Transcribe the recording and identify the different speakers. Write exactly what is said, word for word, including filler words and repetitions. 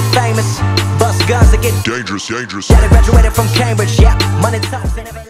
Speaker 1: famous. Bust guns to get
Speaker 2: dangerous, dangerous.
Speaker 1: Yeah, they graduated from Cambridge, yeah. Money talks, they never